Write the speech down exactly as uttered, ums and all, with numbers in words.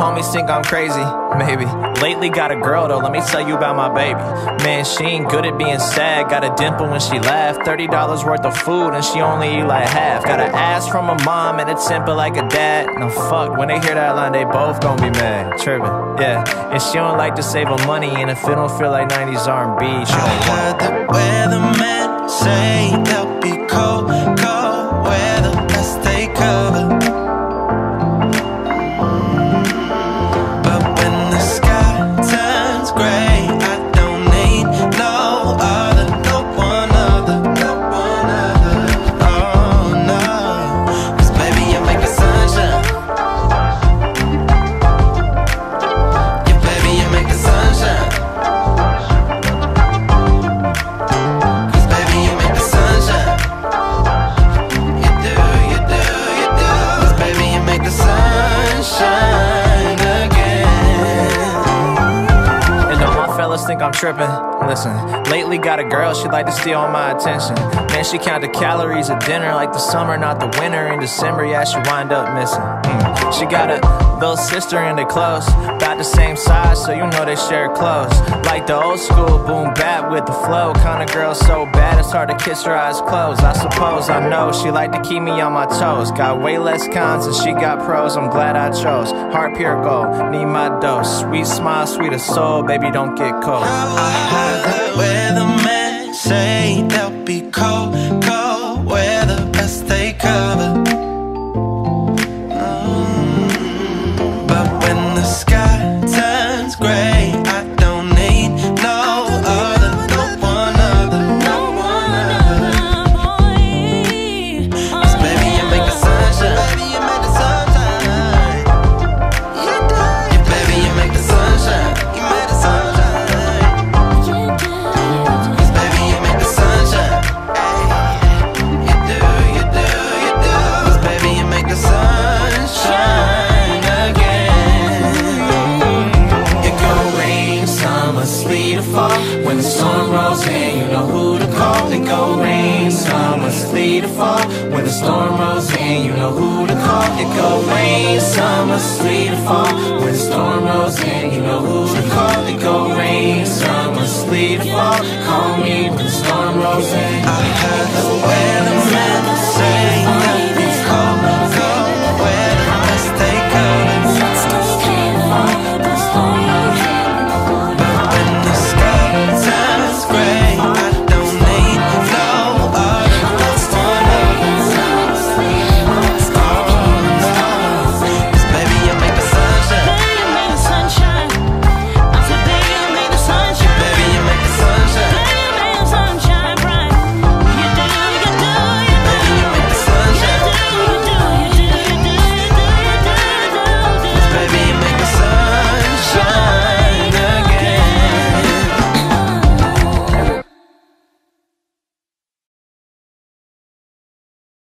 homies think I'm crazy, maybe. Lately got a girl though, let me tell you about my baby. Man, she ain't good at being sad, got a dimple when she laugh. Thirty dollars worth of food and she only eat like half. Got an ass from a mom and a temper like a dad. No fuck, when they hear that line they both gon' be mad. Trippin', yeah. And she don't like to save her money, and if it don't feel like nineties R and B, she don't want it. I heard that weathermen say they'll be cold, cold weather as they cover. But when the sky turns gray, I don't need no other, no one other, no one other. Oh no, 'cause baby you make the sunshine. Yeah, baby you make the sunshine. Think I'm tripping. Listen, lately got a girl, she like to steal all my attention. Man, she count the calories at dinner like the summer, not the winter. In December, yeah, she wind up missing. Mm. She got a little sister and they close, about the same size, so you know they share clothes. Like the old school boom bap with the flow. Kind of girl so bad it's hard to kiss her eyes closed. I suppose I know she like to keep me on my toes. Got way less cons and she got pros, I'm glad I chose. Heart pure gold, need my dose. Sweet smile, sweet of soul, baby don't get cold. I heard that weathermen say they'll be cold, cold weather as they cover. Mm. But when the sky turns gray, I don't need no other, no one other, no one other. 'Cause baby you make the sunshine, baby you make the sunshine. You do, yeah, baby you make the sunshine, you make the sunshine. When the storm rolls in, you know who to call. It go rain, summer, sleet or fall. When the storm rolls in, you know who to call. It go rain, summer, sleet or fall. When the storm rolls in, you know who to call. It go rain, summer, sleet or fall. Call me when the storm rolls in.